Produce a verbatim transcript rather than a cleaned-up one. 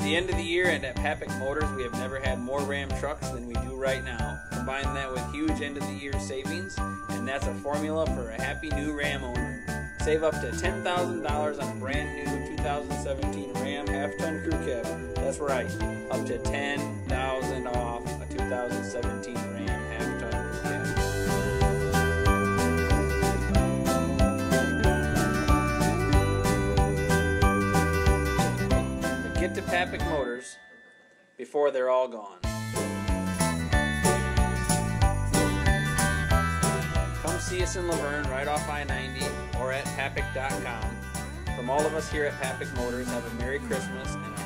the end of the year and at Papik Motors, we have never had more Ram trucks than we do right now. Combine that with huge end of the year savings, and that's a formula for a happy new Ram owner. Save up to ten thousand dollars on a brand new two thousand seventeen Ram half-ton crew cab. That's right, up to ten thousand dollars off a two thousand seventeen Ram half-ton crew cab. Get to Papik Motors before they're all gone. Come see us in Laverne right off I ninety or at papik dot com. From all of us here at Papik Motors, have a Merry Christmas and a